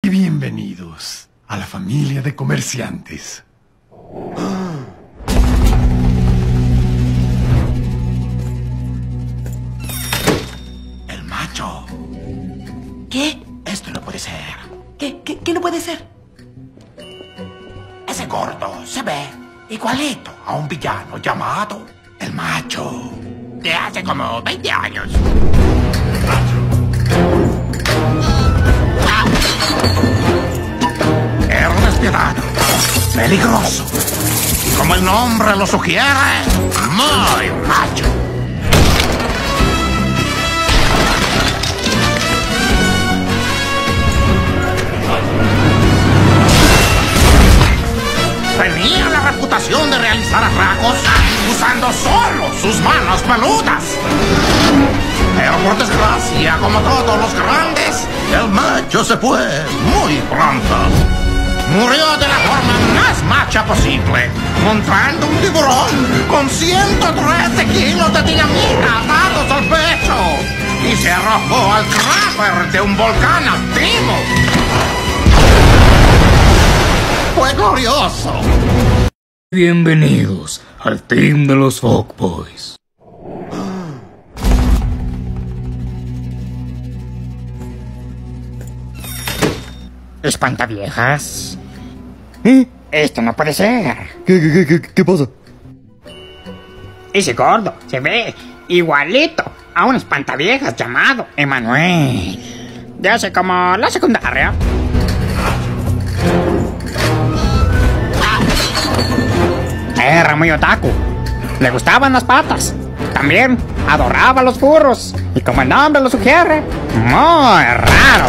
Y bienvenidos a la familia de comerciantes. El macho. ¿Qué? Esto no puede ser. ¿Qué no puede ser? Ese gordo se ve igualito a un villano llamado el macho. De hace como 20 años. Era despiadado, peligroso. Y como el nombre lo sugiere, muy macho. Tenía la reputación de realizar atracos usando solo sus manos peludas. Pero por desgracia, como todos los grandes, el macho se fue muy pronto. Murió de la forma más macha posible, montando un tiburón con 113 kilos de dinamita atados al pecho. Y se arrojó al cráter de un volcán activo. Fue glorioso. Bienvenidos al team de los Fuckboys. ¿Espantaviejas? Esto no puede ser. ¿Qué pasa? Ese gordo se ve igualito a un espantaviejas llamado Emanuel. De hace como la secundaria. Era muy otaku. Le gustaban las patas. También adoraba los furros. Y como el nombre lo sugiere, muy raro.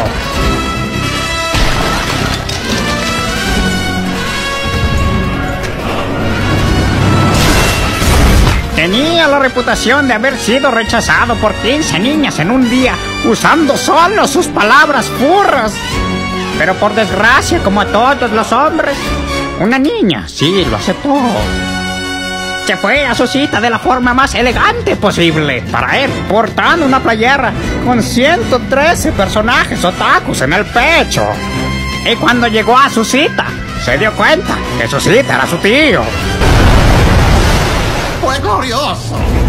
Tenía la reputación de haber sido rechazado por 15 niñas en un día, usando solo sus palabras furras. Pero por desgracia, como a todos los hombres, una niña sí lo aceptó. Se fue a su cita de la forma más elegante posible para él, portando una playera con 113 personajes otakus en el pecho. Y cuando llegó a su cita, se dio cuenta que su cita era su tío. Fue glorioso.